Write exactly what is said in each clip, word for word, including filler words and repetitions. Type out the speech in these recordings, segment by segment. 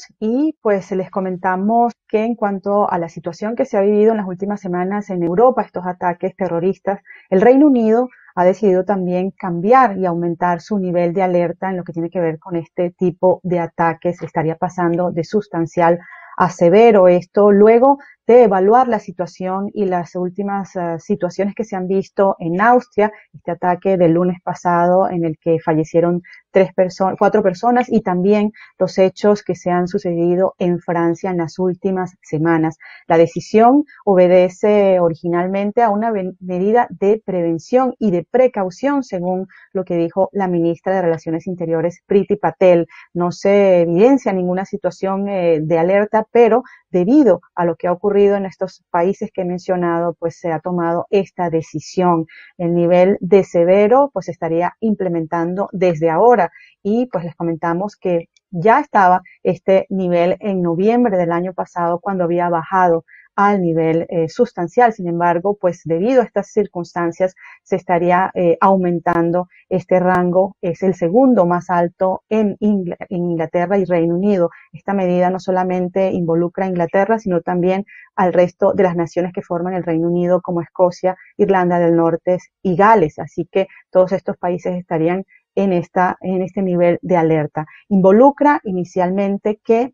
y pues les comentamos que en cuanto a la situación que se ha vivido en las últimas semanas en Europa, estos ataques terroristas, el Reino Unido ha decidido también cambiar y aumentar su nivel de alerta en lo que tiene que ver con este tipo de ataques. Estaría pasando de sustancial a severo. Esto luego de evaluar la situación y las últimas uh, situaciones que se han visto en Austria, este ataque del lunes pasado en el que fallecieron tres personas, cuatro personas, y también los hechos que se han sucedido en Francia en las últimas semanas. La decisión obedece originalmente a una medida de prevención y de precaución, según lo que dijo la ministra de Relaciones Interiores, Priti Patel. No se evidencia ninguna situación eh, de alerta, pero debido a lo que ha ocurrido en estos países que he mencionado, pues se ha tomado esta decisión. El nivel de severo pues estaría implementando desde ahora, y pues les comentamos que ya estaba este nivel en noviembre del año pasado, cuando había bajado al nivel eh, sustancial. Sin embargo, pues debido a estas circunstancias se estaría eh, aumentando este rango. Es el segundo más alto en, Ingl en Inglaterra y Reino Unido. Esta medida no solamente involucra a Inglaterra, sino también al resto de las naciones que forman el Reino Unido, como Escocia, Irlanda del Norte y Gales. Así que todos estos países estarían en, esta, en este nivel de alerta. Involucra inicialmente que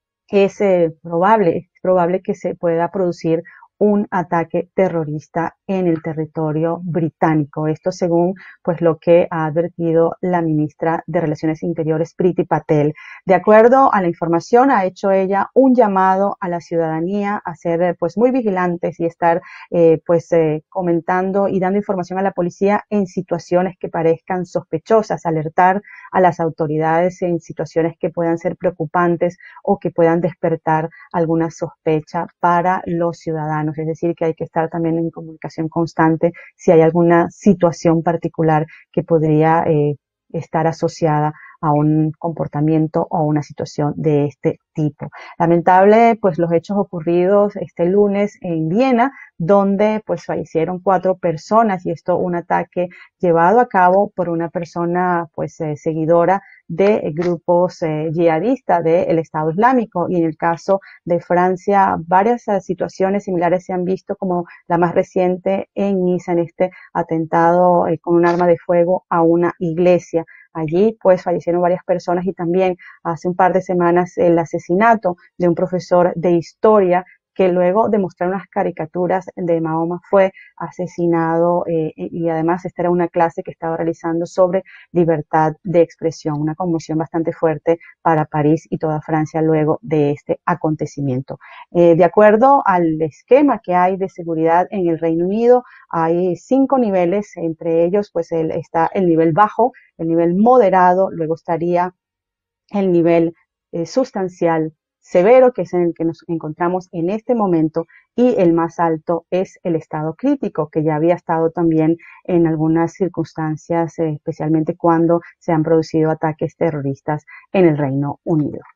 es eh, probable, es probable que se pueda producir un ataque terrorista en el territorio británico. Esto según pues lo que ha advertido la ministra de Relaciones Interiores, Priti Patel. De acuerdo a la información, ha hecho ella un llamado a la ciudadanía a ser pues muy vigilantes y estar eh, pues eh, comentando y dando información a la policía en situaciones que parezcan sospechosas, alertar a las autoridades en situaciones que puedan ser preocupantes o que puedan despertar alguna sospecha para los ciudadanos. Es decir, que hay que estar también en comunicación constante si hay alguna situación particular que podría eh, estar asociada a un comportamiento o una situación de este tipo. Lamentable, pues los hechos ocurridos este lunes en Viena, donde pues fallecieron cuatro personas, y esto un ataque llevado a cabo por una persona pues eh, seguidora de grupos eh, yihadistas del Estado Islámico. Y en el caso de Francia, varias uh, situaciones similares se han visto, como la más reciente en Niza, en este atentado eh, con un arma de fuego a una iglesia. Allí pues fallecieron varias personas, y también hace un par de semanas el asesinato de un profesor de historia que luego de mostrar unas caricaturas de Mahoma fue asesinado, eh, y además esta era una clase que estaba realizando sobre libertad de expresión. Una conmoción bastante fuerte para París y toda Francia luego de este acontecimiento. Eh, de acuerdo al esquema que hay de seguridad en el Reino Unido, hay cinco niveles, entre ellos pues el, está el nivel bajo, el nivel moderado, luego estaría el nivel eh, sustancial, severo, que es en el que nos encontramos en este momento, y el más alto es el estado crítico, que ya había estado también en algunas circunstancias, eh, especialmente cuando se han producido ataques terroristas en el Reino Unido.